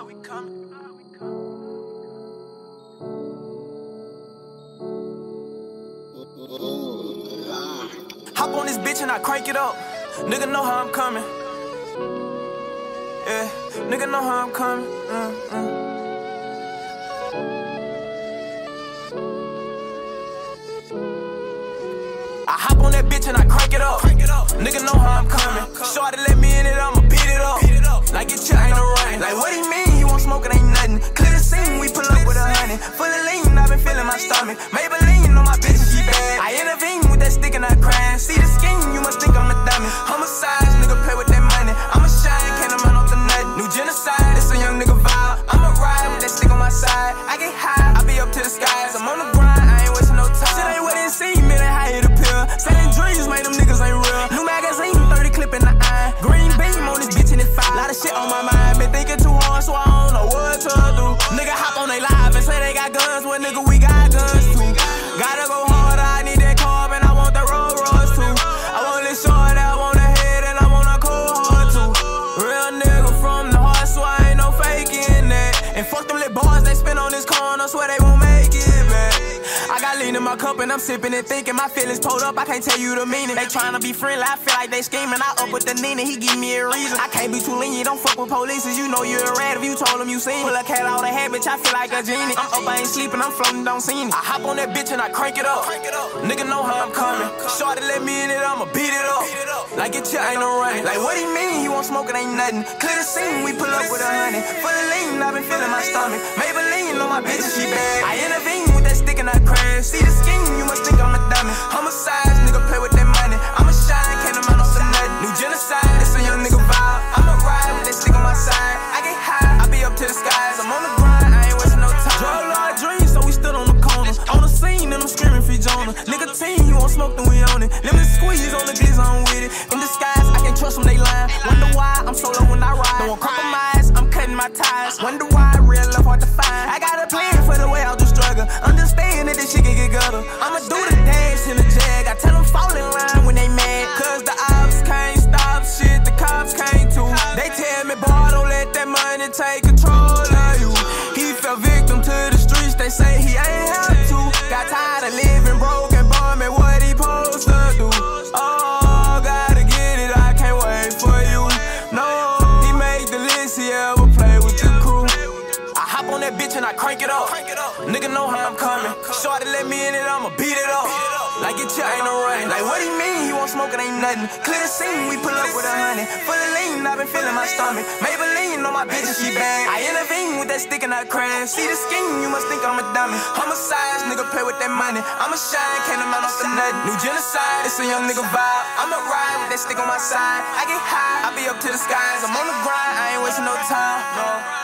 Hop on this bitch and I crank it up. Nigga know how I'm coming. Yeah, nigga know how I'm coming. I hop on that bitch and I crank it up. Nigga know how I'm coming. Shorty let me in it, I'ma beat it up. Like it chill ain't no running. Like what he mean? He won't smoke, it ain't nothing. Clear the scene, we pull up with 100. Full of lean, I been feeling my stomach. Maybelline on my bitch, she bad. I intervene with that stick and I crying. See the scheme, you must think I'm a dummy. Homicides, nigga play with that money. I'ma shine, can't amount off the nothing. New genocide, it's a young nigga vibe. I'ma ride with that stick on my side. I get high, I be up to the skies. I'm on the grind, I ain't wasting no time. Shit ain't what it seem, it ain't how it appear. Selling dreams, man, them niggas ain't real. New magazine, 30 clip in the eye. Green beam on this bitch and it's fire. Lot of shit on my mind, been thinking too hard, so I don't know what to do. Nigga hop on they live and say they got guns, well nigga we got guns too. Gotta go harder, I need that carb and I want the Rolls Royce too. I want this short, I want a head and I want a cold heart too. Real nigga from the heart, so I ain't no faking that. And fuck them little boys they spin on this corner, swear they won't make it back. I got lean in my cup and I'm sipping and thinking my feelings pulled up, I can't tell you the meaning. They tryna be friendly, I feel like they scheming. I up with the Nina, he give me a reason. I can't be too lenient, don't fuck with police, you know you're a rat if you told them you seen me. Pull a cat out of head, bitch, I feel like a genie. I'm up, I ain't sleeping, I'm floating, don't see me. I hop on that bitch and I crank it up. Nigga know how I'm coming. Shorty let me in it, I'ma beat it up. Like it chill ain't no running. Like what he mean? He won't smoke, it ain't nothing. Clear the scene, we pull up with 100. Full of lean, I been feeling my stomach. Maybelline on my bitch, she bad. I intervene with that stick and I crash. See the scheme, you must think I'm a dummy. Homicides, nigga play with that money. I'ma shine, can't amount off the nothing. New genocide, it's a young nigga vibe. I'ma ride with that stick on my side. I get high, I be up to the skies. I'm on the grind, I ain't wasting no time. Draw a lot of dreams, so we stood on the corner. On the scene, and I'm screaming for Jonah. Nigga team, you won't smoke, then we on it. Lemon squeeze on the glizz, I'm with it. In disguise, I can't trust them, they lying. Wonder why I'm solo when I ride. Don't compromise, I'm cutting my ties. Wonder why real love hard to find. I got a plan for the way I'll do struggle. Understand that this shit can get gutter. I'ma do the dash in the jag. I tell them fall in line when they mad. Cause the ops can't stop shit, the cops can't too. They tell me, boy, don't let that money take control of you. He fell victim to the streets, they say he ain't have to. Got tired of living broke and bumming what he supposed to do. Oh, gotta get it, I can't wait for you. No, he made the list, he ever play with the crew. I hop on that bitch and I crank it up. Nigga know how I'm coming. Shorty let me in it, I'ma beat it up. Like it chill ain't no running. Like what he mean? He won't smoke, it ain't nothing. Clear the scene, we pull up with 100. Full of lean, I been feeling my stomach. Maybelline on my bitch, she bad. I intervene with that stick and I crash. See the scheme, you must think I'm a dummy. Homicides, nigga play with that money. I'ma shine, can't amount off the nothing. New genocide, it's a young nigga vibe. I'ma ride with that stick on my side. I get high, I be up to the skies. I'm on the grind, I ain't wasting no time. No.